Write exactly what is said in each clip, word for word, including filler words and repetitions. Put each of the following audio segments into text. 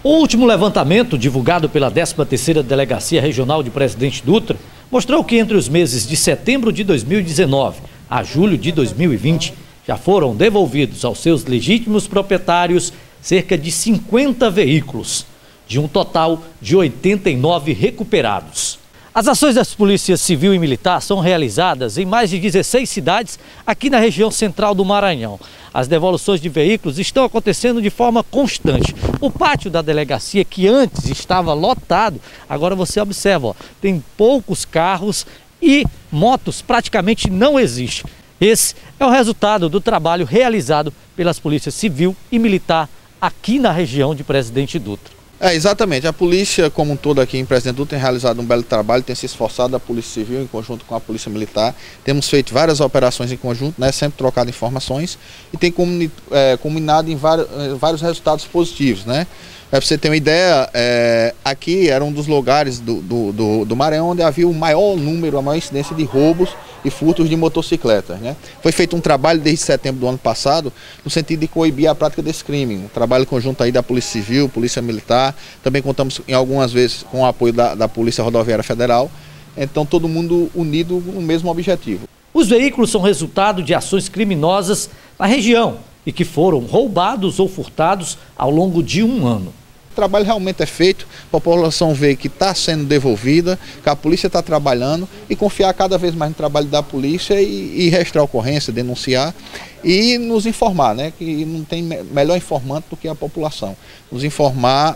O último levantamento, divulgado pela décima terceira Delegacia Regional de Presidente Dutra, mostrou que entre os meses de setembro de dois mil e dezenove a julho de dois mil e vinte, já foram devolvidos aos seus legítimos proprietários cerca de cinquenta veículos, de um total de oitenta e nove recuperados. As ações das polícias civil e militar são realizadas em mais de dezesseis cidades aqui na região central do Maranhão. As devoluções de veículos estão acontecendo de forma constante. O pátio da delegacia, que antes estava lotado, agora você observa, ó, tem poucos carros e motos praticamente não existem. Esse é o resultado do trabalho realizado pelas polícias civil e militar aqui na região de Presidente Dutra. É, exatamente. A polícia como um todo aqui em Presidente Dutra tem realizado um belo trabalho, tem se esforçado, a Polícia Civil em conjunto com a Polícia Militar. Temos feito várias operações em conjunto, né, sempre trocado informações e tem comuni é, combinado em vários, vários resultados positivos, né? Para você ter uma ideia, é, aqui era um dos lugares do, do, do, do Maranhão onde havia o maior número, a maior incidência de roubos e furtos de motocicletas, né? Foi feito um trabalho desde setembro do ano passado no sentido de coibir a prática desse crime. Um trabalho conjunto aí da Polícia Civil, Polícia Militar, também contamos em algumas vezes com o apoio da, da Polícia Rodoviária Federal. Então todo mundo unido no mesmo objetivo. Os veículos são resultado de ações criminosas na região e que foram roubados ou furtados ao longo de um ano. O trabalho realmente é feito, a população vê que está sendo devolvida, que a polícia está trabalhando e confiar cada vez mais no trabalho da polícia e, e registrar a ocorrência, denunciar e nos informar, né? Que não tem melhor informante do que a população. Nos informar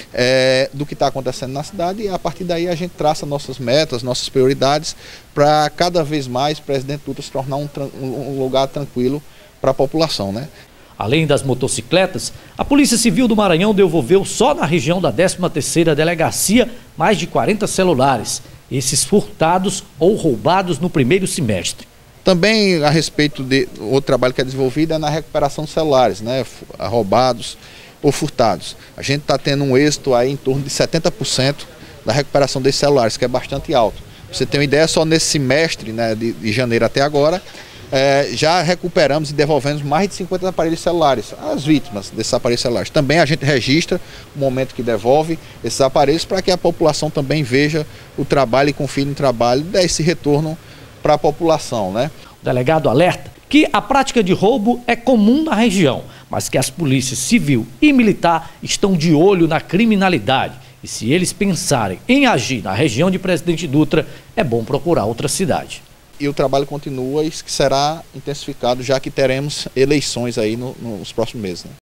é, do que está acontecendo na cidade e a partir daí a gente traça nossas metas, nossas prioridades para cada vez mais Presidente Dutra se tornar um, um lugar tranquilo para a população, né? Além das motocicletas, a Polícia Civil do Maranhão devolveu só na região da décima terceira Delegacia mais de quarenta celulares, esses furtados ou roubados no primeiro semestre. Também a respeito de outro trabalho que é desenvolvido é na recuperação de celulares, né, roubados ou furtados. A gente está tendo um êxito aí em torno de setenta por cento da recuperação desses celulares, que é bastante alto. Pra você ter uma ideia, só nesse semestre, né, de, de janeiro até agora, É, já recuperamos e devolvemos mais de cinquenta aparelhos celulares às vítimas desses aparelhos celulares. Também a gente registra o momento que devolve esses aparelhos para que a população também veja o trabalho e confie no trabalho e dê esse retorno para a população, né? O delegado alerta que a prática de roubo é comum na região, mas que as polícias civil e militar estão de olho na criminalidade. E se eles pensarem em agir na região de Presidente Dutra, é bom procurar outra cidade. E o trabalho continua e será intensificado, já que teremos eleições aí no, nos próximos meses, né?